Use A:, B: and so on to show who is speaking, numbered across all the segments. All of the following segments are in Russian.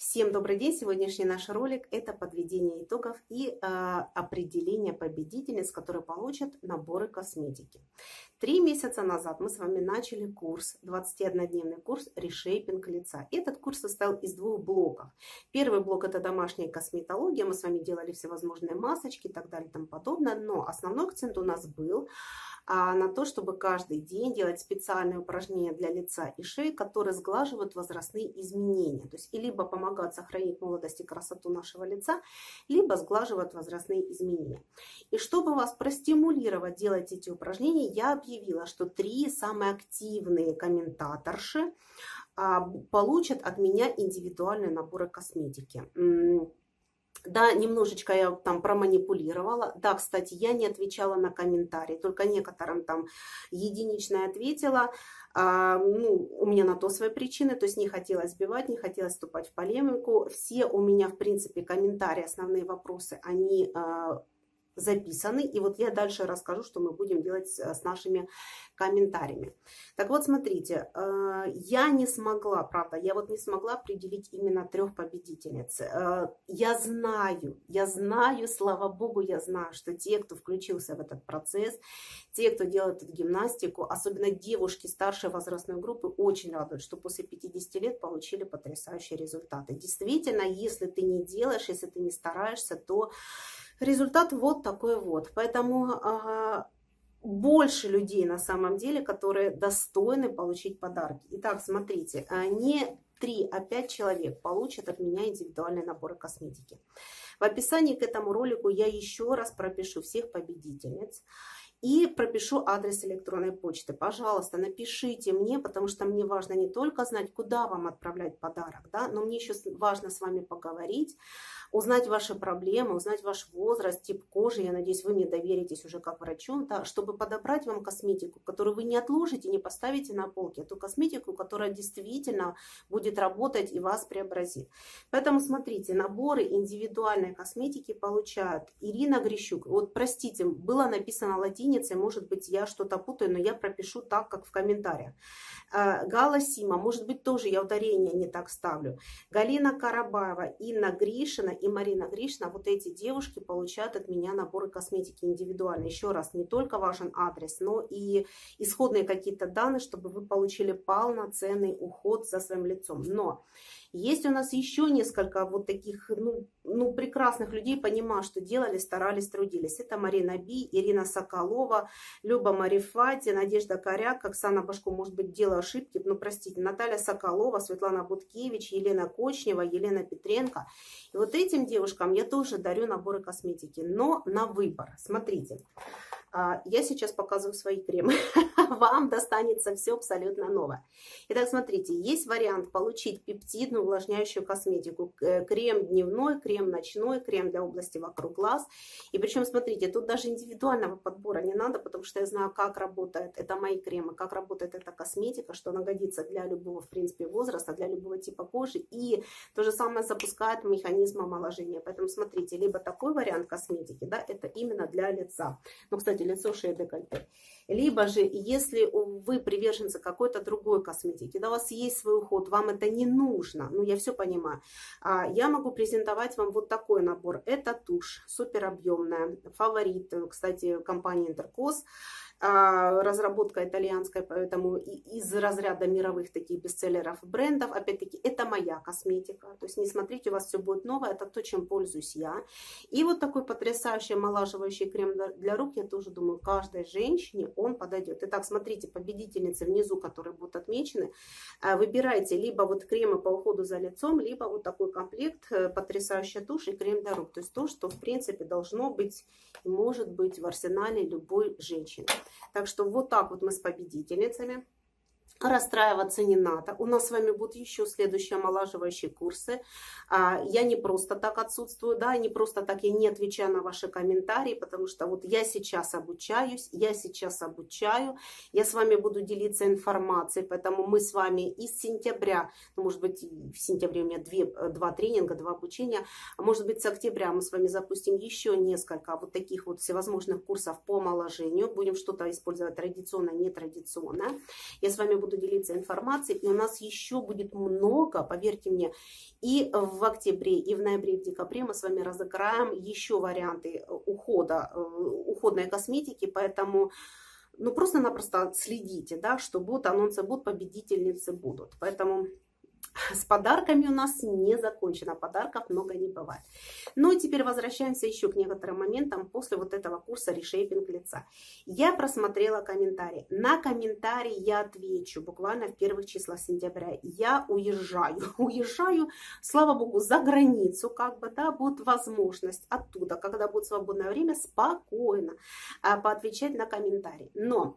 A: Всем добрый день! Сегодняшний наш ролик – это подведение итогов и определение победительниц, которые получат наборы косметики. 3 месяца назад мы с вами начали курс, 21-дневный курс «Решейпинг лица». Этот курс состоял из 2 блоков. Первый блок – это домашняя косметология. Мы с вами делали всевозможные масочки и так далее и тому подобное. Но основной акцент у нас был на то, чтобы каждый день делать специальные упражнения для лица и шеи, которые сглаживают возрастные изменения. То есть и либо помогают сохранить молодость и красоту нашего лица, либо сглаживают возрастные изменения. И чтобы вас простимулировать делать эти упражнения, я объявила, что 3 самые активные комментаторши получат от меня индивидуальные наборы косметики. Да, немножечко я там проманипулировала. Да, кстати, я не отвечала на комментарии, только некоторым там единично ответила. У меня на то свои причины, то есть не хотелось сбивать, не хотелось вступать в полемику. Все у меня, в принципе, комментарии, основные вопросы, они записаны. И вот я дальше расскажу, что мы будем делать с нашими комментариями. Так вот, смотрите, я не смогла, правда, я вот не смогла определить именно 3 победительниц. Я знаю, слава богу, я знаю, что те, кто включился в этот процесс, те, кто делает эту гимнастику, особенно девушки старшей возрастной группы, очень радуют, что после 50 лет получили потрясающие результаты. Действительно, если ты не делаешь, если ты не стараешься, то результат вот такой вот. Поэтому больше людей на самом деле, которые достойны получить подарки. Итак, смотрите, не 3, а 5 человек получат от меня индивидуальные наборы косметики. В описании к этому ролику я еще раз пропишу всех победительниц. И пропишу адрес электронной почты. Пожалуйста, напишите мне, потому что мне важно не только знать, куда вам отправлять подарок, да, но мне еще важно с вами поговорить, узнать ваши проблемы, узнать ваш возраст, тип кожи. Я надеюсь, вы мне доверитесь уже как врачу, да, чтобы подобрать вам косметику, которую вы не отложите, не поставите на полке, а ту косметику, которая действительно будет работать и вас преобразит. Поэтому смотрите, наборы индивидуальной косметики получают Ирина Грищук. Вот, простите, было написано латинь, может быть, я что-то путаю, но я пропишу так, как в комментариях. Гала Сима, может быть, тоже я ударение не так ставлю. Галина Карабаева, Инна Гришина и Марина Гришина, вот эти девушки получают от меня наборы косметики индивидуально. Еще раз, не только важен адрес, но и исходные какие-то данные, чтобы вы получили полноценный уход за своим лицом. Но есть у нас еще несколько вот таких, прекрасных людей, понимаю, что делали, старались, трудились. Это Марина Би, Ирина Соколова, Люба Марифати, Надежда Коряк, Оксана Башко, может быть, делаю ошибки, простите, Наталья Соколова, Светлана Буткевич, Елена Кочнева, Елена Петренко. И вот этим девушкам я тоже дарю наборы косметики, но на выбор. Смотрите. Я сейчас показываю свои кремы. Вам достанется все абсолютно новое. Итак, смотрите, есть вариант получить пептидную увлажняющую косметику. Крем дневной, крем ночной, крем для области вокруг глаз. И причем, смотрите, тут даже индивидуального подбора не надо, потому что я знаю, как работает, это мои кремы, как работает эта косметика, что она годится для любого, в принципе, возраста, для любого типа кожи. И то же самое запускает механизм омоложения. Поэтому, смотрите, либо такой вариант косметики, да, это именно для лица. Ну, кстати, лицо, шея, декольте. Либо же, если вы приверженцы какой-то другой косметики, да, у вас есть свой уход, вам это не нужно, я все понимаю, я могу презентовать вам вот такой набор. Это тушь, супер объемная, фаворит, кстати, компании Интеркос. Разработка итальянская, поэтому из разряда мировых таких бестселлеров брендов. Опять-таки, это моя косметика. То есть не смотрите, у вас все будет новое. Это то, чем пользуюсь я. И вот такой потрясающий омолаживающий крем для рук, я тоже думаю, каждой женщине он подойдет. Итак, смотрите, победительницы внизу, которые будут отмечены, выбирайте либо вот кремы по уходу за лицом, либо вот такой комплект, потрясающая тушь и крем для рук. То есть то, что в принципе должно быть и может быть в арсенале любой женщины. Так что вот так вот мы с победительницами. Расстраиваться не надо. У нас с вами будут еще следующие омолаживающие курсы. Я не просто так отсутствую, да, не просто так я не отвечаю на ваши комментарии, потому что вот я сейчас обучаюсь, я с вами буду делиться информацией, поэтому мы с вами из сентября, может быть, в сентябре у меня 2 тренинга, 2 обучения, а может быть, с октября мы с вами запустим еще несколько вот таких вот всевозможных курсов по омоложению. Будем что-то использовать традиционно, нетрадиционно. Я с вами буду буду делиться информацией, и у нас еще будет много, поверьте мне, и в октябре, и в ноябре, и в декабре мы с вами разыграем еще варианты уходной косметики, поэтому ну просто-напросто следите, да, что будут анонсы, будут победительницы, будут. Поэтому с подарками у нас не закончено, подарков много не бывает. Ну и теперь возвращаемся еще к некоторым моментам после вот этого курса решейпинг лица. Я просмотрела комментарии. На комментарии я отвечу буквально в первых числах сентября. Я уезжаю, слава богу, за границу, как бы, да, будет возможность оттуда, когда будет свободное время, спокойно поотвечать на комментарии. Но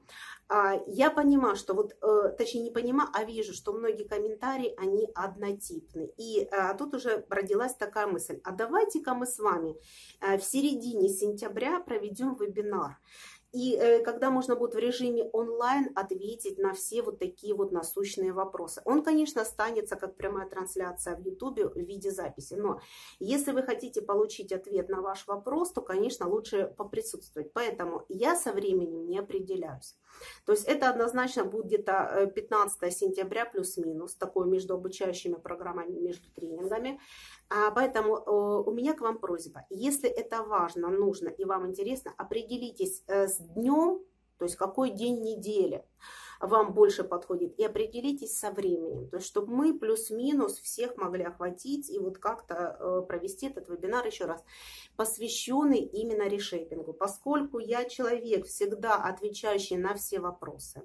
A: я понимаю, что вот, точнее не понимаю, а вижу, что многие комментарии, они однотипны. И тут уже родилась такая мысль, а давайте-ка мы с вами в середине сентября проведем вебинар. И когда можно будет в режиме онлайн ответить на все вот такие вот насущные вопросы. Он, конечно, останется как прямая трансляция в YouTube в виде записи. Но если вы хотите получить ответ на ваш вопрос, то, конечно, лучше поприсутствовать. Поэтому я со временем не определяюсь. То есть это однозначно будет где-то 15 сентября плюс-минус, такое между обучающими программами, между тренингами. Поэтому у меня к вам просьба, если это важно, нужно и вам интересно, определитесь с днем, то есть какой день недели вам больше подходит, и определитесь со временем, то есть чтобы мы плюс-минус всех могли охватить и вот как-то провести этот вебинар еще раз, посвященный именно решейпингу, поскольку я человек, всегда отвечающий на все вопросы.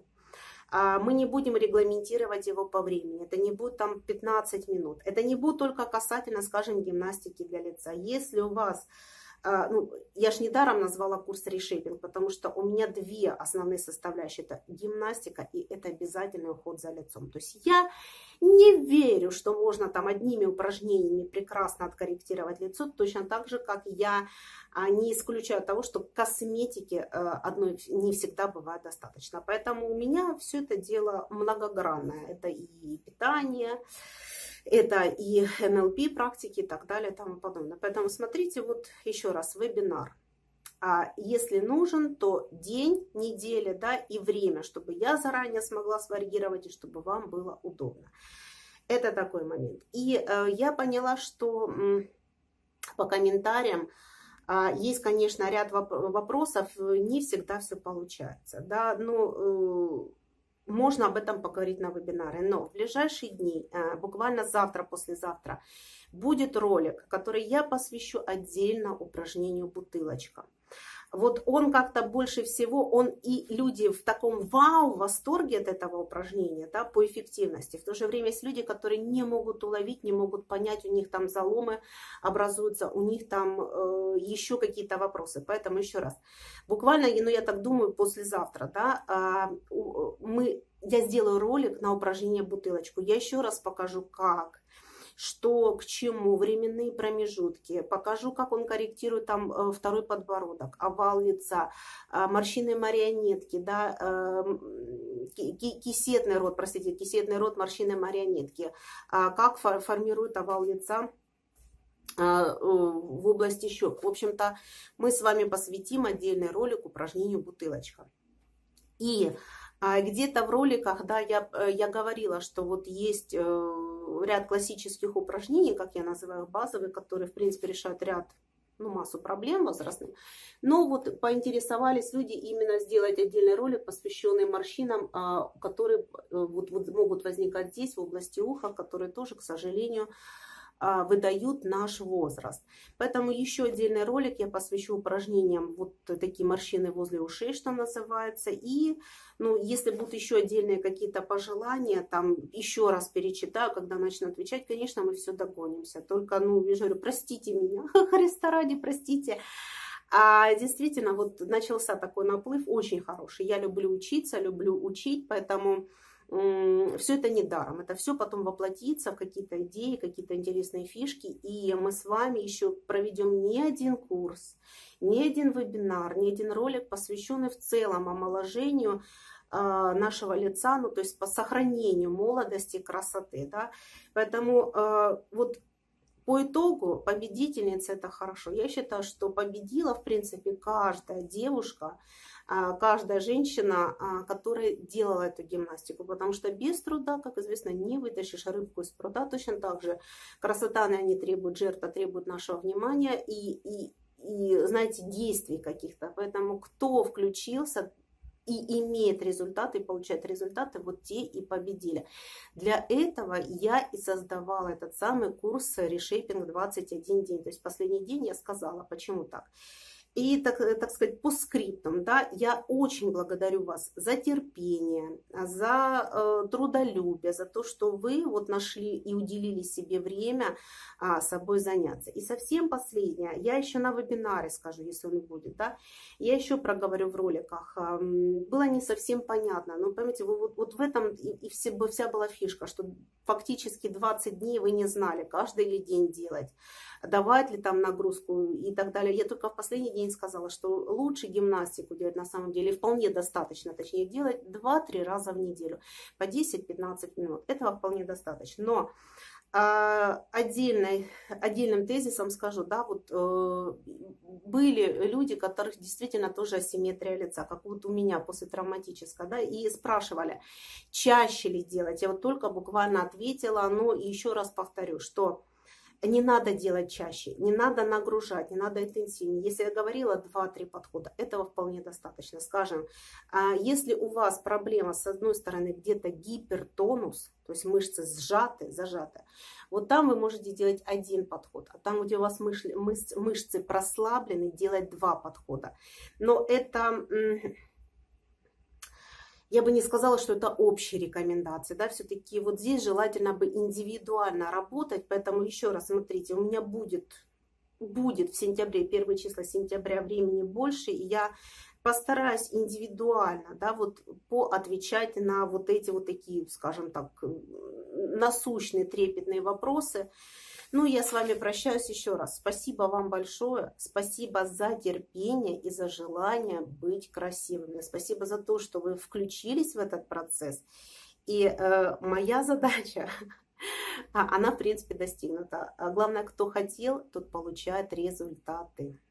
A: Мы не будем регламентировать его по времени. Это не будет там 15 минут. Это не будет только касательно, скажем, гимнастики для лица. Если у вас... Ну, я ж недаром назвала курс решейпинг, потому что у меня две основные составляющие. Это гимнастика и это обязательный уход за лицом. То есть я не верю, что можно там одними упражнениями прекрасно откорректировать лицо, точно так же, как я не исключаю того, что косметики одной не всегда бывает достаточно. Поэтому у меня все это дело многогранное. Это и питание, это и НЛП практики и так далее и тому подобное. Поэтому смотрите вот еще раз вебинар. Если нужен, то день, неделя, да, и время, чтобы я заранее смогла сварьировать и чтобы вам было удобно. Это такой момент. И я поняла, что по комментариям есть, конечно, ряд вопросов, не всегда все получается, да, но можно об этом поговорить на вебинаре. Но в ближайшие дни, буквально завтра, послезавтра, будет ролик, который я посвящу отдельно упражнению бутылочка. Вот он как-то больше всего, он и люди в таком вау, восторге от этого упражнения, да, по эффективности. В то же время есть люди, которые не могут уловить, не могут понять, у них там заломы образуются, у них там еще какие-то вопросы. Поэтому еще раз, буквально, ну я так думаю, послезавтра, да, я сделаю ролик на упражнение бутылочку. Я еще раз покажу, как, что, к чему, временные промежутки. Покажу, как он корректирует там второй подбородок, овал лица, морщины марионетки, да, кисетный рот, простите, кисетный рот, морщины марионетки, как формирует овал лица в области щек. В общем-то, мы с вами посвятим отдельный ролик упражнению бутылочка. И где-то в роликах, да, я говорила, что вот есть ряд классических упражнений, как я называю, базовые, которые, в принципе, решают массу проблем возрастных. Но вот поинтересовались люди именно сделать отдельный ролик, посвященный морщинам, которые вот могут возникать здесь, в области уха, которые тоже, к сожалению, выдают наш возраст. Поэтому еще отдельный ролик я посвящу упражнениям, вот такие морщины возле ушей, что называется. И, если будут еще отдельные какие-то пожелания, там еще раз перечитаю, когда начну отвечать, конечно, мы все догонимся. Только, я же говорю, простите меня, Христа ради, простите. Действительно, вот начался такой наплыв очень хороший. Я люблю учиться, люблю учить, поэтому... Все это не даром, это все потом воплотится в какие-то идеи, какие-то интересные фишки, и мы с вами еще проведем не один курс, не один вебинар, не один ролик, посвященный в целом омоложению нашего лица, то есть по сохранению молодости и красоты, да? Поэтому вот по итогу победительница — это хорошо. Я считаю, что победила, в принципе, каждая девушка, каждая женщина, которая делала эту гимнастику, потому что без труда, как известно, не вытащишь рыбку из пруда. Точно так же красота, она не требует жертв, а требует нашего внимания и знаете, действий каких-то. Поэтому кто включился и имеет результаты, и получает результаты, вот те и победили. Для этого я и создавала этот самый курс Reshaping 21 день. То есть последний день я сказала, почему так. И, так сказать, по скриптам, да, я очень благодарю вас за терпение, за трудолюбие, за то, что вы вот нашли и уделили себе время собой заняться. И совсем последнее, я еще на вебинаре скажу, если он будет, да, я еще проговорю в роликах. Было не совсем понятно, но поймите, вот в этом и вся была фишка, что фактически 20 дней вы не знали, каждый ли день делать, давать ли там нагрузку и так далее. Я только в последний день сказала, что лучше гимнастику делать на самом деле, вполне достаточно, точнее, делать 2-3 раза в неделю, по 10-15 минут. Этого вполне достаточно. Но отдельным тезисом скажу, да, вот были люди, у которых действительно тоже асимметрия лица, как вот у меня после травматического, да, и спрашивали, чаще ли делать. Я вот только буквально ответила, но еще раз повторю, что не надо делать чаще, не надо нагружать, не надо интенсивнее. Если я говорила 2-3 подхода, этого вполне достаточно. Скажем, если у вас проблема, с одной стороны, где-то гипертонус, то есть мышцы сжаты, зажаты, вот там вы можете делать 1 подход. А там, где у вас мышцы прослаблены, делать 2 подхода. Но это... Я бы не сказала, что это общие рекомендации, да, все-таки вот здесь желательно бы индивидуально работать, поэтому еще раз смотрите, у меня будет в сентябре, первые числа сентября времени больше, и я постараюсь индивидуально, да, вот поотвечать на вот эти вот такие, скажем так, насущные, трепетные вопросы. Ну, я с вами прощаюсь еще раз. Спасибо вам большое. Спасибо за терпение и за желание быть красивыми. Спасибо за то, что вы включились в этот процесс. И моя задача, она, в принципе, достигнута. Главное, кто хотел, тот получает результаты.